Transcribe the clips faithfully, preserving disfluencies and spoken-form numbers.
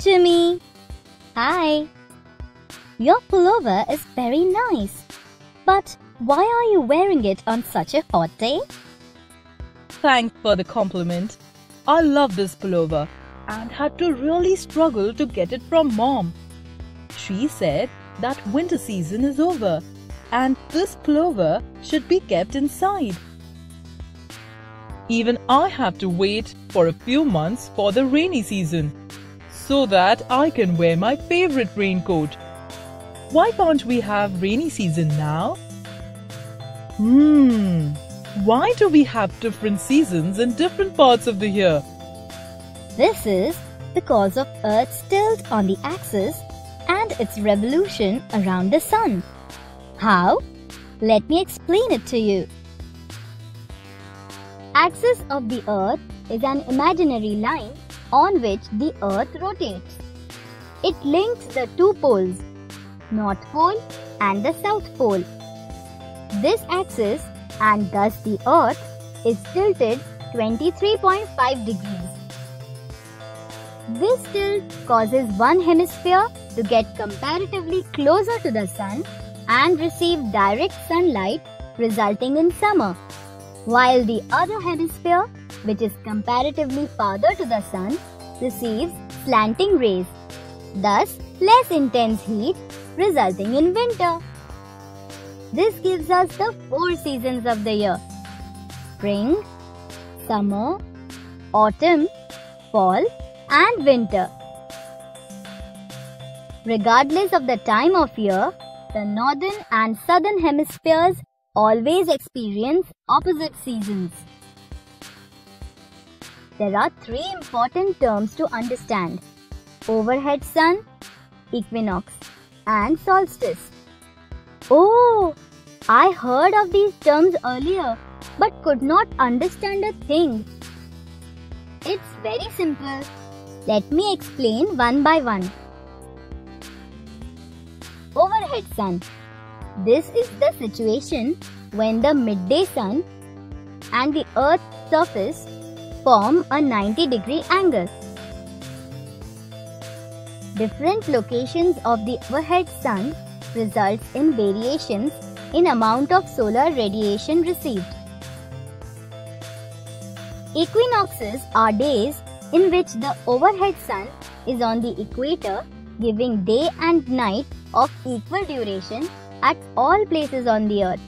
Timmy. Hi. Your pullover is very nice. But why are you wearing it on such a hot day? Thanks for the compliment. I love this pullover and had to really struggle to get it from Mom. She said that winter season is over and this pullover should be kept inside. Even I have to wait for a few months for the rainy season so that I can wear my favorite raincoat. Why can't we have rainy season now? Hmm, why do we have different seasons in different parts of the year? This is because of Earth's tilt on the axis and its revolution around the Sun. How? Let me explain it to you. Axis of the Earth is an imaginary line on which the Earth rotates. It links the two poles, North Pole and the South Pole. This axis, and thus the Earth, is tilted twenty-three point five degrees. This tilt causes one hemisphere to get comparatively closer to the Sun and receive direct sunlight, resulting in summer, while the other hemisphere, which is comparatively farther to the Sun, receives slanting rays, thus less intense heat, resulting in winter. This gives us the four seasons of the year: spring, summer, autumn, fall, and winter. Regardless of the time of year, the northern and southern hemispheres always experience opposite seasons. There are three important terms to understand: overhead sun, equinox, and solstice. Oh, I heard of these terms earlier but could not understand a thing. It's very simple. Let me explain one by one. Overhead sun. This is the situation when the midday sun and the Earth's surface form a ninety degree angle. Different locations of the overhead sun results in variations in amount of solar radiation received. Equinoxes are days in which the overhead sun is on the equator, giving day and night of equal duration at all places on the Earth.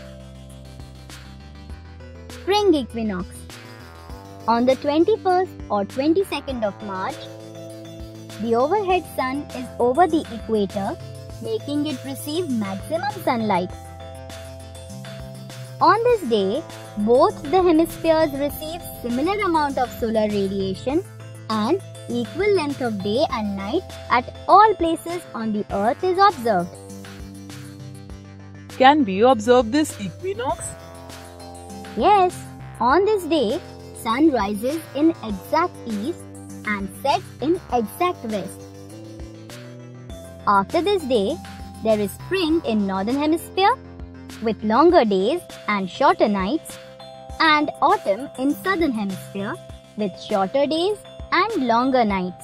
Spring equinox. On the twenty-first or twenty-second of March, the overhead sun is over the equator, making it receive maximum sunlight. On this day, both the hemispheres receive similar amount of solar radiation and equal length of day and night at all places on the Earth is observed. Can we observe this equinox? Yes, on this day, sun rises in exact east and sets in exact west. After this day, there is spring in northern hemisphere with longer days and shorter nights, and autumn in southern hemisphere with shorter days and longer nights.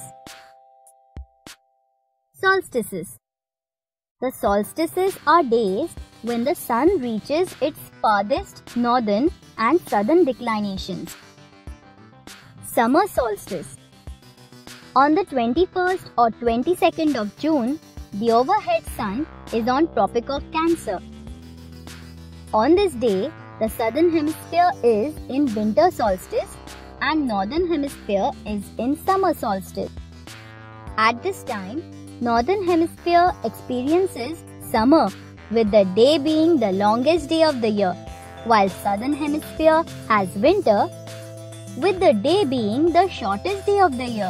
Solstices. The solstices are days when the sun reaches its farthest northern and southern declinations. Summer solstice. On the twenty-first or twenty-second of June, the overhead sun is on Tropic of Cancer. On this day, the southern hemisphere is in winter solstice and northern hemisphere is in summer solstice. At this time, northern hemisphere experiences summer with the day being the longest day of the year, while southern hemisphere has winter with the day being the shortest day of the year.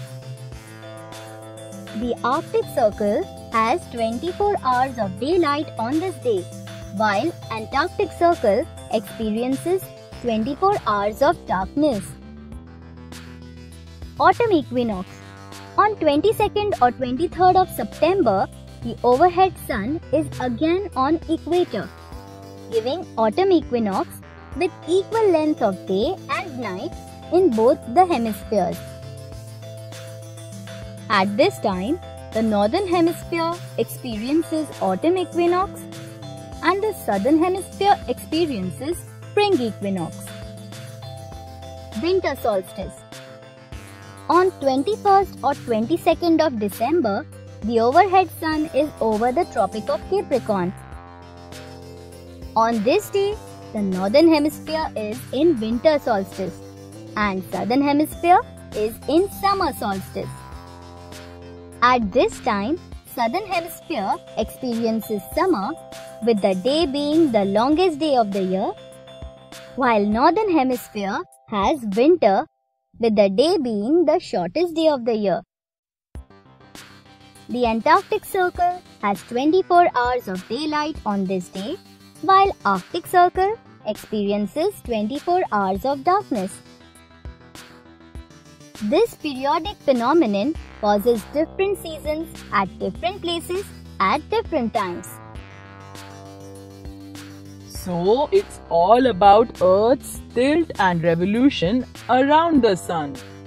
The Arctic Circle has twenty-four hours of daylight on this day, while Antarctic Circle experiences twenty-four hours of darkness. Autumn equinox. On twenty-second or twenty-third of September, the overhead sun is again on equator, giving autumn equinox with equal length of day and night in both the hemispheres. At this time, the northern hemisphere experiences autumn equinox and the southern hemisphere experiences spring equinox. Winter solstice. On twenty-first or twenty-second of December, the overhead sun is over the Tropic of Capricorn. On this day, the northern hemisphere is in winter solstice and southern hemisphere is in summer solstice. At this time, southern hemisphere experiences summer with the day being the longest day of the year, while northern hemisphere has winter with the day being the shortest day of the year. The Antarctic Circle has twenty-four hours of daylight on this day, while Arctic Circle experiences twenty-four hours of darkness. This periodic phenomenon causes different seasons at different places at different times. So it's all about Earth's tilt and revolution around the sun.